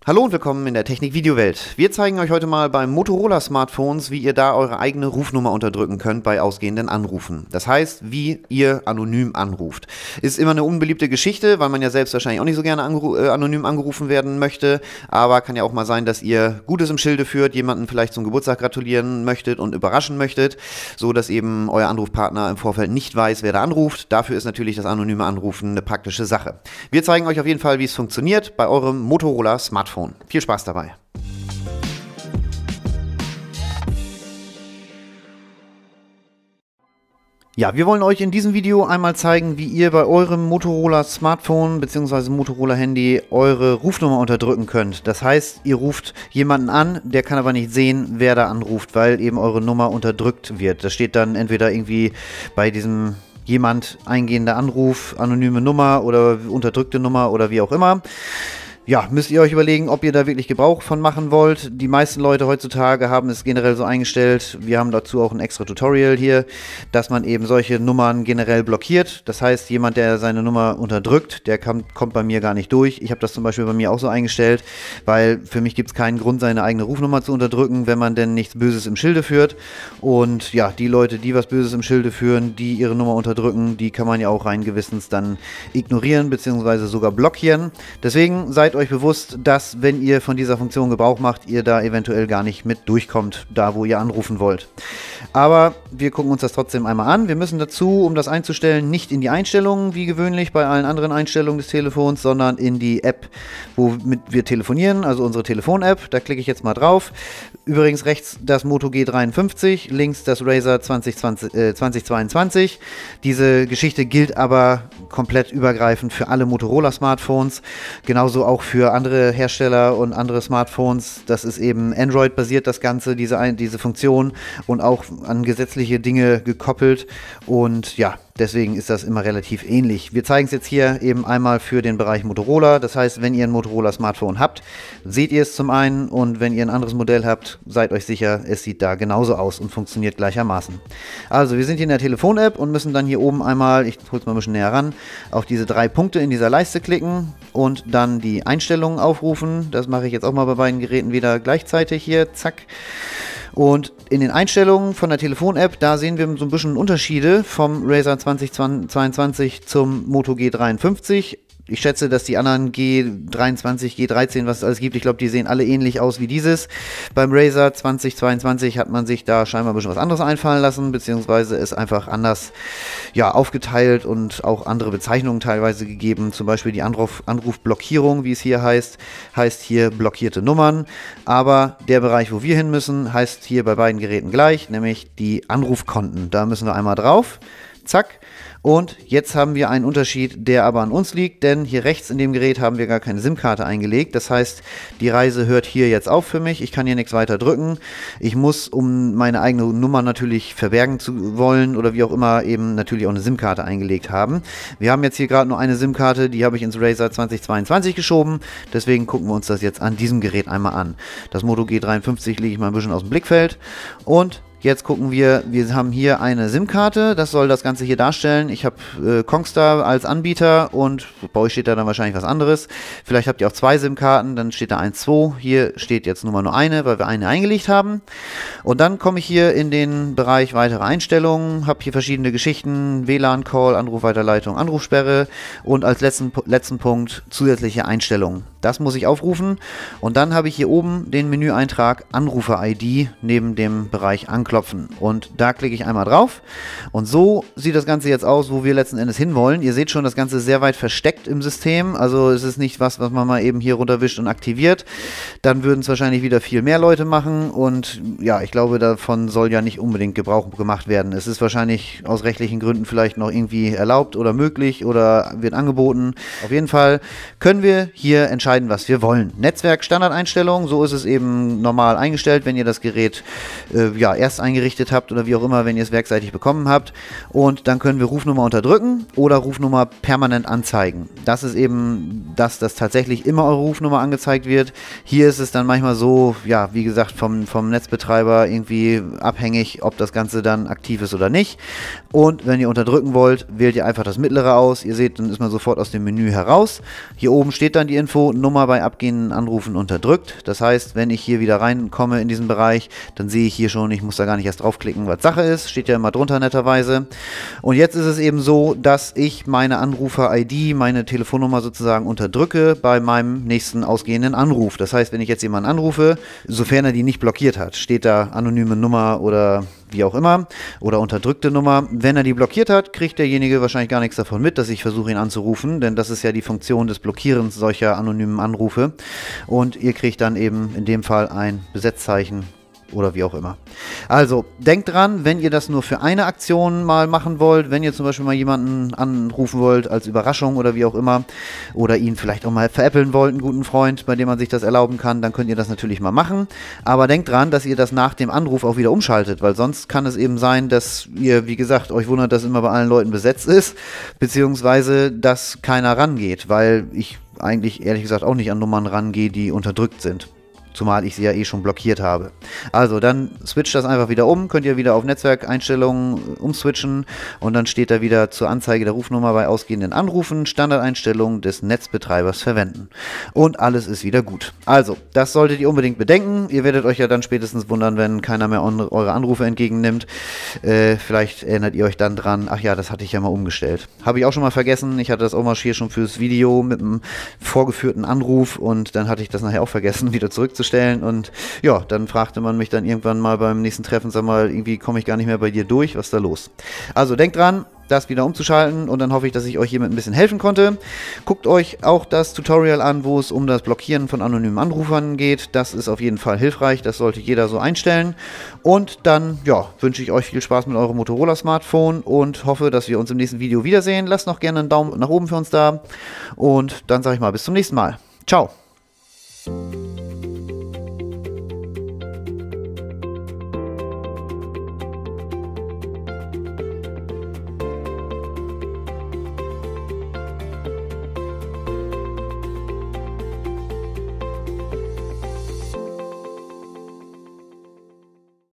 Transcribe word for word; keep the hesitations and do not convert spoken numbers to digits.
Hallo und willkommen in der Technik-Videowelt. Wir zeigen euch heute mal beim Motorola Smartphones, wie ihr da eure eigene Rufnummer unterdrücken könnt bei ausgehenden Anrufen. Das heißt, wie ihr anonym anruft. Ist immer eine unbeliebte Geschichte, weil man ja selbst wahrscheinlich auch nicht so gerne angeru äh, anonym angerufen werden möchte. Aber kann ja auch mal sein, dass ihr Gutes im Schilde führt, jemanden vielleicht zum Geburtstag gratulieren möchtet und überraschen möchtet, so dass eben euer Anrufpartner im Vorfeld nicht weiß, wer da anruft. Dafür ist natürlich das anonyme Anrufen eine praktische Sache. Wir zeigen euch auf jeden Fall, wie es funktioniert bei eurem Motorola Smartphone. Viel Spaß dabei. Ja, wir wollen euch in diesem Video einmal zeigen, wie ihr bei eurem Motorola Smartphone bzw. Motorola Handy eure Rufnummer unterdrücken könnt. Das heißt, ihr ruft jemanden an, der kann aber nicht sehen, wer da anruft, weil eben eure Nummer unterdrückt wird. Das steht dann entweder irgendwie bei diesem jemand eingehender Anruf, anonyme Nummer oder unterdrückte Nummer oder wie auch immer. Ja, müsst ihr euch überlegen, ob ihr da wirklich Gebrauch von machen wollt. Die meisten Leute heutzutage haben es generell so eingestellt, wir haben dazu auch ein extra Tutorial hier, dass man eben solche Nummern generell blockiert. Das heißt, jemand, der seine Nummer unterdrückt, der kann, kommt bei mir gar nicht durch. Ich habe das zum Beispiel bei mir auch so eingestellt, weil für mich gibt es keinen Grund, seine eigene Rufnummer zu unterdrücken, wenn man denn nichts Böses im Schilde führt. Und ja, die Leute, die was Böses im Schilde führen, die ihre Nummer unterdrücken, die kann man ja auch rein gewissens dann ignorieren bzw. sogar blockieren. Deswegen seid euch bewusst, dass, wenn ihr von dieser Funktion Gebrauch macht, ihr da eventuell gar nicht mit durchkommt, da wo ihr anrufen wollt. Aber wir gucken uns das trotzdem einmal an. Wir müssen dazu, um das einzustellen, nicht in die Einstellungen, wie gewöhnlich bei allen anderen Einstellungen des Telefons, sondern in die App, womit wir telefonieren, also unsere Telefon-App. Da klicke ich jetzt mal drauf. Übrigens rechts das Moto G dreiundfünfzig, links das Razer zwanzig zweiundzwanzig. Diese Geschichte gilt aber komplett übergreifend für alle Motorola-Smartphones, genauso auch für andere Hersteller und andere Smartphones. Das ist eben Android-basiert, das Ganze, diese, diese Funktion, und auch an gesetzliche Dinge gekoppelt. Und ja, deswegen ist das immer relativ ähnlich. Wir zeigen es jetzt hier eben einmal für den Bereich Motorola. Das heißt, wenn ihr ein Motorola-Smartphone habt, seht ihr es zum einen, und wenn ihr ein anderes Modell habt, seid euch sicher, es sieht da genauso aus und funktioniert gleichermaßen. Also, wir sind hier in der Telefon-App und müssen dann hier oben einmal, ich hole es mal ein bisschen näher ran, auf diese drei Punkte in dieser Leiste klicken und dann die Einstellungen aufrufen. Das mache ich jetzt auch mal bei beiden Geräten wieder gleichzeitig hier, zack. Und in den Einstellungen von der Telefon-App, da sehen wir so ein bisschen Unterschiede vom Razer zwanzig zweiundzwanzig zum Moto G dreiundfünfzig. Ich schätze, dass die anderen G dreiundzwanzig, G dreizehn, was es alles gibt, ich glaube, die sehen alle ähnlich aus wie dieses. Beim Razer zwanzig zweiundzwanzig hat man sich da scheinbar ein bisschen was anderes einfallen lassen, beziehungsweise ist einfach anders ja, aufgeteilt und auch andere Bezeichnungen teilweise gegeben. Zum Beispiel die Anruf Anrufblockierung, wie es hier heißt, heißt hier blockierte Nummern. Aber der Bereich, wo wir hin müssen, heißt hier bei beiden Geräten gleich, nämlich die Anrufkonten. Da müssen wir einmal drauf. Zack. Und jetzt haben wir einen Unterschied, der aber an uns liegt, denn hier rechts in dem Gerät haben wir gar keine SIM-Karte eingelegt. Das heißt, die Reise hört hier jetzt auf für mich. Ich kann hier nichts weiter drücken. Ich muss, um meine eigene Nummer natürlich verbergen zu wollen oder wie auch immer, eben natürlich auch eine SIM-Karte eingelegt haben. Wir haben jetzt hier gerade nur eine SIM-Karte, die habe ich ins Razer zwanzig zweiundzwanzig geschoben. Deswegen gucken wir uns das jetzt an diesem Gerät einmal an. Das Moto G dreiundfünfzig lege ich mal ein bisschen aus dem Blickfeld und jetzt gucken wir, wir haben hier eine SIM-Karte, das soll das Ganze hier darstellen. Ich habe äh, Kongstar als Anbieter und bei euch steht da dann wahrscheinlich was anderes. Vielleicht habt ihr auch zwei SIM-Karten, dann steht da eins, zwei. Hier steht jetzt nur mal nur eine, weil wir eine eingelegt haben. Und dann komme ich hier in den Bereich weitere Einstellungen, habe hier verschiedene Geschichten, W L A N-Call, Anrufweiterleitung, Anrufsperre und als letzten, letzten Punkt zusätzliche Einstellungen. Das muss ich aufrufen und dann habe ich hier oben den Menüeintrag Anrufer-I D neben dem Bereich Anklopfen und da klicke ich einmal drauf und so sieht das Ganze jetzt aus, wo wir letzten Endes hinwollen. Ihr seht schon, das Ganze ist sehr weit versteckt im System, also es ist nicht was, was man mal eben hier runterwischt und aktiviert. Dann würden es wahrscheinlich wieder viel mehr Leute machen und ja, ich glaube, davon soll ja nicht unbedingt Gebrauch gemacht werden. Es ist wahrscheinlich aus rechtlichen Gründen vielleicht noch irgendwie erlaubt oder möglich oder wird angeboten. Auf jeden Fall können wir hier entscheiden, was wir wollen. Netzwerk Standardeinstellungen, so ist es eben normal eingestellt, wenn ihr das Gerät äh, ja, erst eingerichtet habt oder wie auch immer, wenn ihr es werkseitig bekommen habt. Und dann können wir Rufnummer unterdrücken oder Rufnummer permanent anzeigen. Das ist eben das, dass tatsächlich immer eure Rufnummer angezeigt wird. Hier ist es dann manchmal so, ja, wie gesagt, vom, vom Netzbetreiber irgendwie abhängig, ob das Ganze dann aktiv ist oder nicht. Und wenn ihr unterdrücken wollt, wählt ihr einfach das mittlere aus. Ihr seht, dann ist man sofort aus dem Menü heraus. Hier oben steht dann die Info, Nummer bei abgehenden Anrufen unterdrückt. Das heißt, wenn ich hier wieder reinkomme in diesen Bereich, dann sehe ich hier schon, ich muss da gar nicht erst draufklicken, was Sache ist. Steht ja immer drunter netterweise. Und jetzt ist es eben so, dass ich meine Anrufer-I D, meine Telefonnummer sozusagen unterdrücke bei meinem nächsten ausgehenden Anruf. Das heißt, wenn ich jetzt jemanden anrufe, sofern er die nicht blockiert hat, steht da anonyme Nummer oder wie auch immer, oder unterdrückte Nummer. Wenn er die blockiert hat, kriegt derjenige wahrscheinlich gar nichts davon mit, dass ich versuche, ihn anzurufen, denn das ist ja die Funktion des Blockierens solcher anonymen Anrufe. Und ihr kriegt dann eben in dem Fall ein Besetzzeichen oder wie auch immer. Also, denkt dran, wenn ihr das nur für eine Aktion mal machen wollt, wenn ihr zum Beispiel mal jemanden anrufen wollt als Überraschung oder wie auch immer, oder ihn vielleicht auch mal veräppeln wollt, einen guten Freund, bei dem man sich das erlauben kann, dann könnt ihr das natürlich mal machen. Aber denkt dran, dass ihr das nach dem Anruf auch wieder umschaltet, weil sonst kann es eben sein, dass ihr, wie gesagt, euch wundert, dass immer bei allen Leuten besetzt ist, beziehungsweise, dass keiner rangeht, weil ich eigentlich ehrlich gesagt auch nicht an Nummern rangehe, die unterdrückt sind. Zumal ich sie ja eh schon blockiert habe. Also dann switcht das einfach wieder um, könnt ihr wieder auf Netzwerkeinstellungen umswitchen und dann steht da wieder zur Anzeige der Rufnummer bei ausgehenden Anrufen Standardeinstellungen des Netzbetreibers verwenden. Und alles ist wieder gut. Also, das solltet ihr unbedingt bedenken. Ihr werdet euch ja dann spätestens wundern, wenn keiner mehr eure Anrufe entgegennimmt. Äh, vielleicht erinnert ihr euch dann dran, ach ja, das hatte ich ja mal umgestellt. Habe ich auch schon mal vergessen. Ich hatte das auch mal hier schon fürs Video mit einem vorgeführten Anruf und dann hatte ich das nachher auch vergessen, wieder zurückzustellen. Und ja, dann fragte man mich dann irgendwann mal beim nächsten Treffen, sag mal, irgendwie komme ich gar nicht mehr bei dir durch, was ist da los? Also denkt dran, das wieder umzuschalten und dann hoffe ich, dass ich euch hiermit ein bisschen helfen konnte. Guckt euch auch das Tutorial an, wo es um das Blockieren von anonymen Anrufern geht. Das ist auf jeden Fall hilfreich, das sollte jeder so einstellen. Und dann, ja, wünsche ich euch viel Spaß mit eurem Motorola Smartphone und hoffe, dass wir uns im nächsten Video wiedersehen. Lasst noch gerne einen Daumen nach oben für uns da und dann sage ich mal bis zum nächsten Mal. Ciao!